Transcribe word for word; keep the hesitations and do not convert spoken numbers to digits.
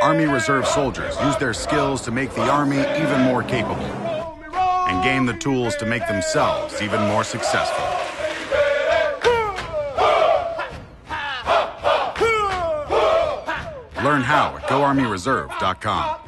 Army Reserve soldiers use their skills to make the Army even more capable and gain the tools to make themselves even more successful. Learn how at go army reserve dot com.